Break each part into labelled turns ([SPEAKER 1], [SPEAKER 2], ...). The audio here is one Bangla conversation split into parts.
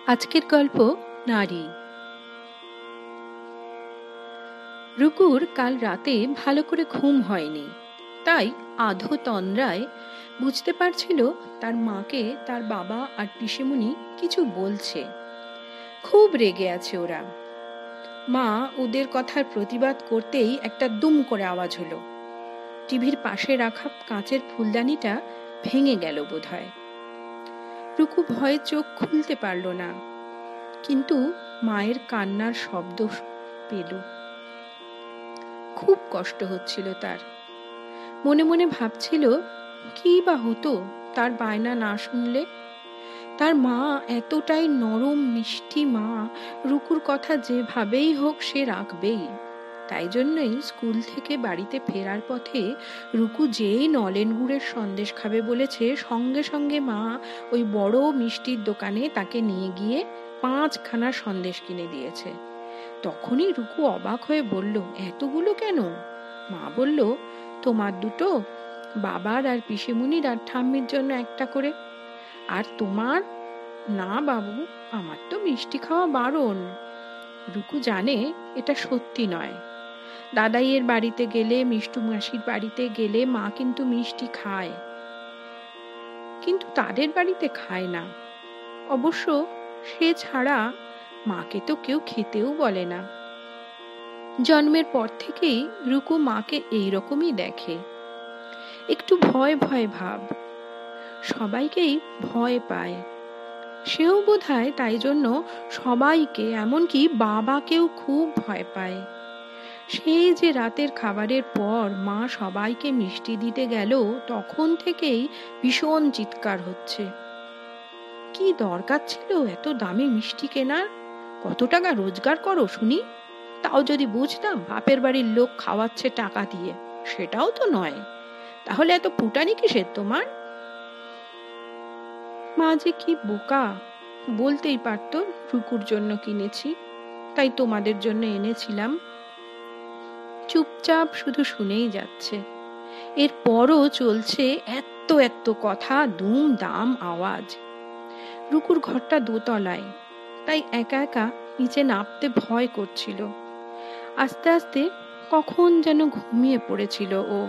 [SPEAKER 1] আজকের গল্প নারী। রুকুর কাল রাতে ভালো করে ঘুম হয়নি, তাই আধো তন্দ্রায় বুঝতে পারছিল তার মাকে তার বাবা আর পিসেমণি কিছু বলছে। খুব রেগে আছে ওরা। মা ওদের কথার প্রতিবাদ করতেই একটা দুম করে আওয়াজ হলো। টিভির পাশে রাখা কাঁচের ফুলদানিটা ভেঙে গেল বোধহয়। রুকু ভয়ে চোখ খুলতে পারল না, কিন্তু মায়ের কান্নার শব্দ পেল। খুব কষ্ট হচ্ছিল তার। মনে মনে ভাবছিল কি বা হতো তার বায়না না শুনলে। তার মা এতটাই নরম মিষ্টি মা, রুকুর কথা যেভাবেই হোক সে রাখবেই। তাই জন্যই স্কুল থেকে বাড়িতে ফেরার পথে রুকু যেই নলেন গুড়ের সন্দেশ খাবে বলেছে, সঙ্গে সঙ্গে মা ওই বড় মিষ্টির দোকানে তাকে নিয়ে গিয়ে 5খানা সন্দেশ কিনে দিয়েছে। তখনই রুকু অবাক হয়ে বলল, এতগুলো কেন? মা বলল, তোমার দুটো, বাবার আর পিসেমণির আর ঠাম্মির জন্য একটা করে। আর তোমার? না বাবু, আমার তো মিষ্টি খাওয়া বারণ। রুকু জানে এটা সত্যি নয়। দাদাইয়ের বাড়িতে গেলে, মিষ্টু মাসির বাড়িতে গেলে মা কিন্তু মিষ্টি খায়, কিন্তু তাদের বাড়িতে খায় না। অবশ্য সে ছাড়া মাকে তো কেউ খেতেও বলে না। জন্মের পর থেকেই রুকু মাকে এইরকমই দেখে, একটু ভয় ভয় ভাব, সবাইকেই ভয় পায়। সেও বোধহয় তাই জন্য সবাইকে, এমনকি বাবাকেও খুব ভয় পায়। সেই যে রাতের খাবারের পর মা সবাইকে মিষ্টি দিতে গেল, তখন থেকেই ভীষণ চিৎকার হচ্ছে। কি দরকার ছিল এত দামি মিষ্টি কেনার? কত টাকা রোজগার করো শুনি? তাও যদি বুঝতাম বাপের বাড়ির লোক খাওয়াচ্ছে টাকা দিয়ে, সেটাও তো নয়। তাহলে এত ফুটানি কিসের তোমার? মা যে কি বোকা, বলতেই পারতো রুকুর জন্য কিনেছি, তাই তোমাদের জন্য এনেছিলাম। চুপচাপ শুধু শুনেই যাচ্ছে। এরপরও চলছে এত এত কথা, দুম দাম আওয়াজ। রুকুর ঘরটা দোতলায়, তাই একা একা নিচে নামতে ভয় করছিল। আস্তে আস্তে কখন যেন ঘুমিয়ে পড়েছিল ও।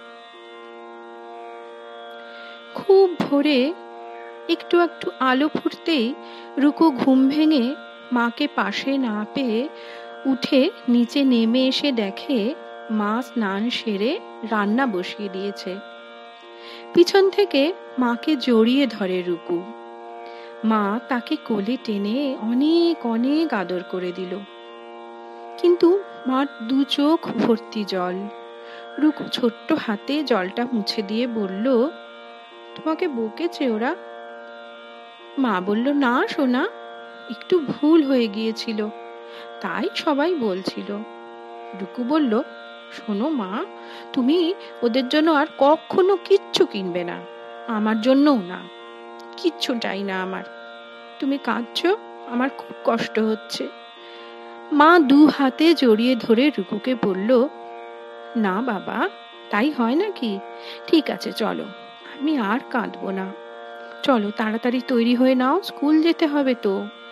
[SPEAKER 1] খুব ভোরে একটু একটু আলো ফুটতেই রুকু ঘুম ভেঙে মাকে পাশে না পেয়ে উঠে নিচে নেমে এসে দেখে মা স্নান সেরে রান্না বসিয়ে দিয়েছে। পিছন থেকে মাকে জড়িয়ে ধরে রুকু। মা তাকে কোলে টেনে অনেক অনেক আদর করে দিল, কিন্তু মার 2 চোখ ভর্তি জল। রুকু ছোট্ট হাতে জলটা মুছে দিয়ে বলল, তোমাকে বকেছে ওরা? মা বলল, না সোনা, একটু ভুল হয়ে গিয়েছিল, তাই সবাই বলছিল। রুকু বলল, শোনো মা, তুমি ওদের জন্য আর কখনো কিচ্ছু কিনবে না, আমার জন্যও না। কিচ্ছু চাই না আমার। তুমি কাঁদছো, আমার খুব কষ্ট হচ্ছে। মা 2 হাতে জড়িয়ে ধরে রুকুকে বলল, না বাবা, তাই হয় নাকি? ঠিক আছে চলো, আমি আর কাঁদবো না। চলো তাড়াতাড়ি তৈরি হয়ে নাও, স্কুল যেতে হবে তো।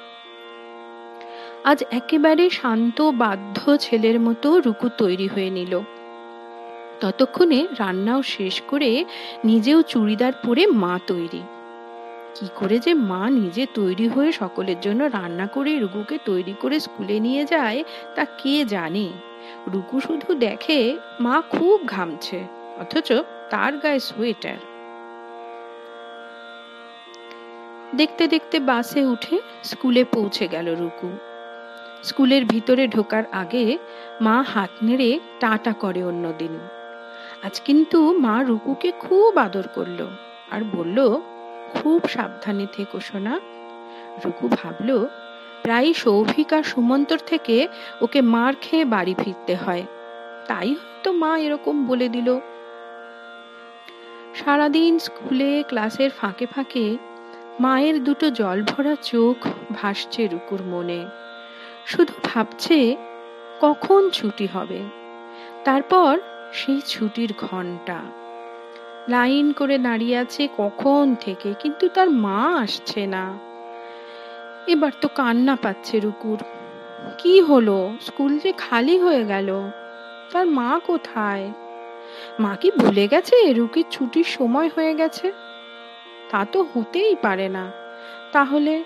[SPEAKER 1] আজ একেবারে শান্ত বাধ্য ছেলের মতো রুকু তৈরি হয়ে নিল। ততক্ষণে রান্নাও শেষ করে নিজেও চুড়িদার পরে মা তৈরি। কি করে যে মা নিজে তৈরি হয়ে সকলের জন্য রান্না করে রুকুকে তৈরি করে স্কুলে নিয়ে যায় তা কে জানে। রুকু শুধু দেখে মা খুব ঘামছে, অথচ তার গায়ে সোয়েটার। দেখতে দেখতে বাসে উঠে স্কুলে পৌঁছে গেল রুকু। স্কুলের ভিতরে ঢোকার আগে মা হাত নেড়ে টাটা করে অন্যদিন। আজ কিন্তু মা রুকুকে খুব আদর করলো আর বলল, খুব সাবধানে থেকো সোনা। রুকু ভাবল, প্রায় সৌভিক আর সুমন্তর থেকে ওকে মার খেয়ে বাড়ি ফিরতে হয়, তাই হয়তো মা এরকম বলে দিল। সারাদিন স্কুলে ক্লাসের ফাঁকে ফাঁকে মায়ের 2 জল ভরা চোখ ভাসছে রুকুর মনে। শুধু ভাবছে কখন ছুটি হবে। তারপর সেই ছুটির ঘন্টা। লাইন করে দাঁড়িয়ে আছে কখন থেকে, কিন্তু তার মা আসছে না। এবার তো কান্না পাচ্ছে রুকুর। কি হলো, স্কুল যে খালি হয়ে গেল, তার মা কোথায়? মা কি ভুলে গেছে রুকির ছুটির সময় হয়ে গেছে? তা তো হতেই পারে না। তাহলে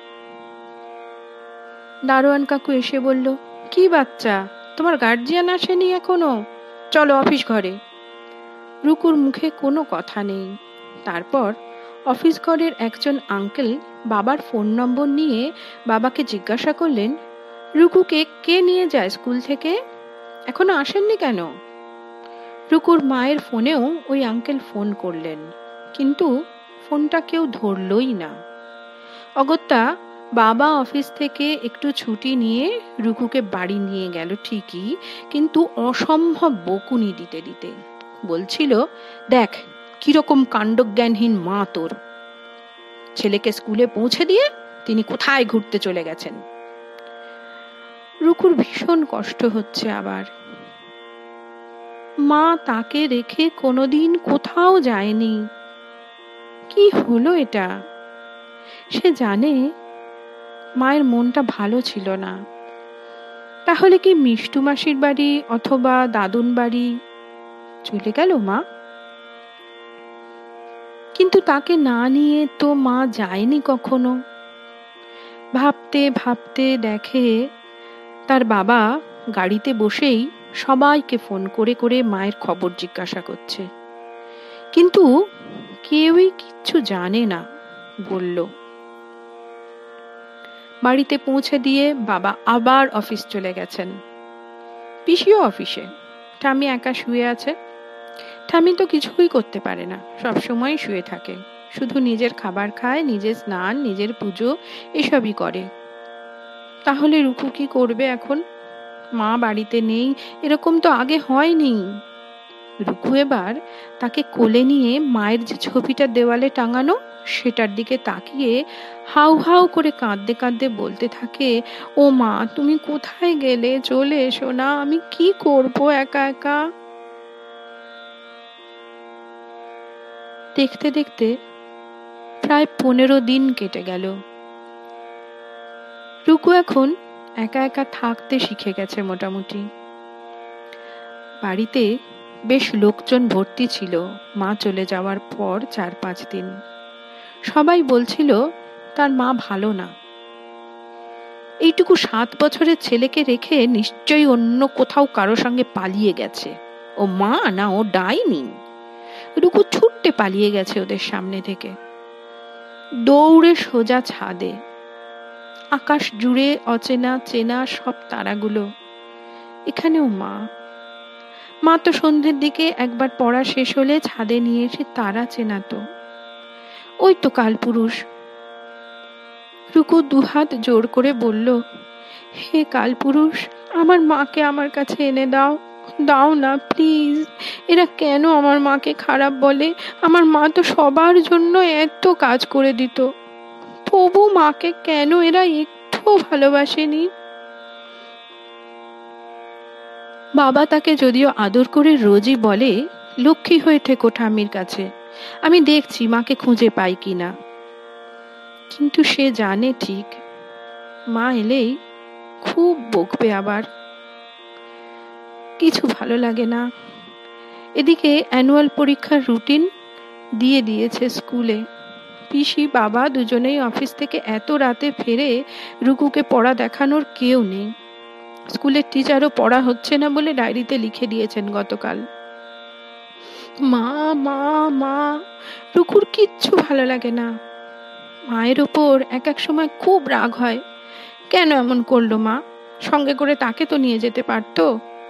[SPEAKER 1] দারোয়ান কাকু এসে বলল, কি বাচ্চা, তোমার গার্জিয়ান আসেনি এখনো? চলো অফিস ঘরে। রুকুর মুখে কোনো কথা নেই। তারপর অফিস ঘরের একজন আঙ্কেল বাবার ফোন নম্বর নিয়ে বাবাকে জিজ্ঞাসা করলেন, রুকুকে কে নিয়ে যায় স্কুল থেকে? এখনো আসেননি কেন? রুকুর মায়ের ফোনেও ওই আঙ্কেল ফোন করলেন, কিন্তু ফোনটা কেউ ধরলই না। অগত্যা বাবা অফিস থেকে একটু ছুটি নিয়ে রুকুকে বাড়ি নিয়ে গেল ঠিকই, কিন্তু অসম্ভব বকুনি দিতে দিতে বলছিল, দেখ কিরকম কাণ্ডজ্ঞানহীন মা তোর। ছেলেকে স্কুলে পৌঁছে দিয়ে তিনি কোথায় ঘুরতে চলে গেছেন। রুকুর ভীষণ কষ্ট হচ্ছে। আবার মা তাকে রেখে কোনোদিন কোথাও যায়নি। কি হলো এটা? সে জানে মায়ের মনটা ভালো ছিল না। তাহলে কি মিষ্টু মাসির বাড়ি অথবা দাদুন বাড়ি চলে গেল মা? কিন্তু তাকে না নিয়ে তো মা যায়নি কখনো। ভাবতে ভাবতে দেখে তার বাবা গাড়িতে বসেই সবাইকে ফোন করে করে মায়ের খবর জিজ্ঞাসা করছে, কিন্তু কেউই কিচ্ছু জানে না বলল। বাড়িতে পৌঁছে দিয়ে বাবা আবার অফিস চলে গেছেন। পিসিও অফিসে, ঠামি একা শুয়ে আছে। ঠামি তো কিছুই করতে পারে না, সবসময় শুয়ে থাকে, শুধু নিজের খাবার খায়, নিজের স্নান, নিজের পুজো এসবই করে। তাহলে রুকু কি করবে এখন? মা বাড়িতে নেই, এরকম তো আগে হয়নি। রুকু এবার তাকে কোলে নিয়ে মায়ের যে ছবিটা দেওয়ালে টাঙানো সেটার দিকে তাকিয়ে হাউ হাউ করে কাঁদতে কাঁদতে বলতে থাকে, ও মা তুমি কোথায় গেলে, চলে এসো না, আমি কি করব একা একা। দেখতে দেখতে প্রায় 15 দিন কেটে গেল। রুকু এখন একা একা থাকতে শিখে গেছে মোটামুটি। বাড়িতে বেশ লোকজন ভর্তি ছিল মা চলে যাওয়ার পর 4-5 দিন। সবাই বলছিল তার মা ভালো না। এইটুকু 7 বছরের ছেলেকে রেখে নিশ্চয়ই অন্য কোথাও কারো সঙ্গে পালিয়ে গেছে। ও মা না, ও ডাইনি। রুকু ছুটতে পালিয়ে গেছে ওদের সামনে থেকে, দৌড়ে সোজা ছাদে। আকাশ জুড়ে অচেনা চেনা সব তারাগুলো। এখানেও মা। মা তো সন্ধ্যের দিকে একবার পড়া শেষ হলে ছাদে নিয়ে এসে তারা চেনাতো। ওই তো কালপুরুষ। রুকু দুহাত জোর করে বলল, হে কালপুরুষ, আমার মাকে আমার কাছে এনে দাও, দাও না প্লিজ। এরা কেন আমার মাকে খারাপ বলে? আমার মা তো সবার জন্য এত কাজ করে দিত, তবু মাকে কেন এরা একটুও ভালোবাসেনি? বাবা তাকে যদিও আদর করে রোজই বলে, লক্ষ্মী হয়ে থেকো ঠাম্মির কাছে, আমি দেখছি মাকে খুঁজে পাই কিনা। কিন্তু সে জানে ঠিক মা এলেই খুব বকবে আবার। কিছু ভালো লাগে না। এদিকে অ্যানুয়াল পরীক্ষার রুটিন দিয়ে দিয়েছে স্কুলে। পিসি বাবা দুজনেই অফিস থেকে এত রাতে ফেরে, রুকুকে পড়া দেখানোর কেউ নেই। স্কুলের টিচারও পড়া হচ্ছে না বলে ডায়েরিতে লিখে দিয়েছেন গতকাল। মা মা মা, রুকুর কিচ্ছু ভালো লাগে না। মায়ের ওপর এক এক সময় খুব রাগ হয়, কেন এমন করলো মা, সঙ্গে করে তাকে তো নিয়ে যেতে পারতো।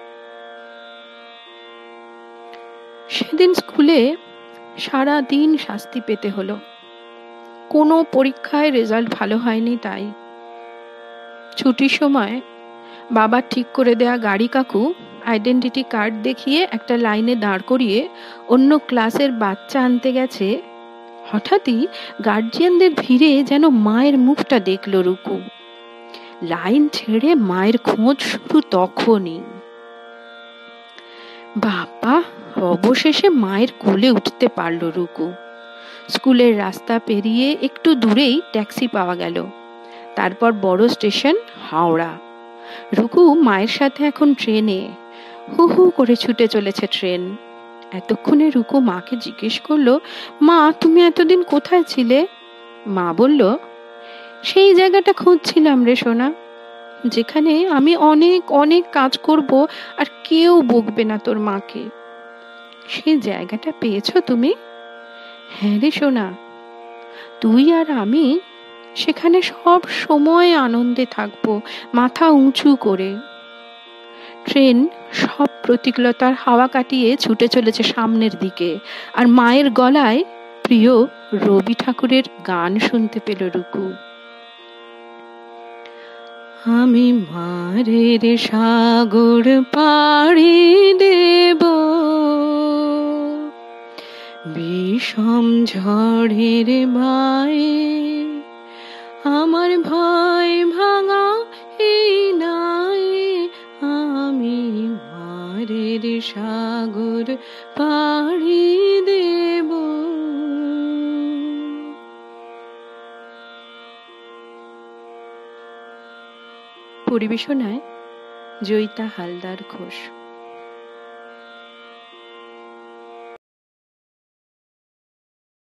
[SPEAKER 1] সেদিন স্কুলে সারা দিন শাস্তি পেতে হলো। কোনো পরীক্ষায় রেজাল্ট ভালো হয়নি তাই। ছুটির সময় বাবার ঠিক করে দেয়া গাড়ি কাকু আইডেন্টিটি কার্ড দেখিয়ে একটা লাইনে দাঁড় করিয়ে অন্য ক্লাসের বাচ্চা আনতে গেছে। হঠাৎই গার্জিয়ানদের ভিড়ে যেন মায়ের মুখটা দেখল রুকু। লাইন ছেড়ে মায়ের খোঁজ শুরু তখনই। বাবা, অবশেষে মায়ের কোলে উঠতে পারল রুকু। স্কুলের রাস্তা পেরিয়ে একটু দূরেই ট্যাক্সি পাওয়া গেল। তারপর বড় স্টেশন হাওড়া। রুকু মায়ের সাথে এখন ট্রেনে। হু হু করে ছুটে চলেছে ট্রেন। এতক্ষণে রুকু মাকে জিজ্ঞেস করলো, মা তুমি এতদিন কোথায় ছিলে? মা বলল, সেই জায়গাটা খুঁজছিলাম রে সোনা, যেখানে আমি অনেক অনেক কাজ করব আর কেউ বকবে না তোর মাকে। সেই জায়গাটা পেয়েছো তুমি? হ্যাঁ রে সোনা, তুই আর আমি সেখানে সব সময় আনন্দে থাকবো, মাথা উঁচু করে। ট্রেন সব প্রতিকূলতার হাওয়া কাটিয়ে ছুটে চলেছে সামনের দিকে, আর মায়ের গলায় প্রিয় রবি ঠাকুরের গান শুনতে পেল রুকু। আমি মারের সাগর পাড়ি দেব, বিষম ঝড়ের ভয়ে, আমার ভয় ভাঙা এই নাই, আমি মারের সাগর পাড়ি দেব। পরিবেশনায় জয়িতা, হালদার, ঘোষ।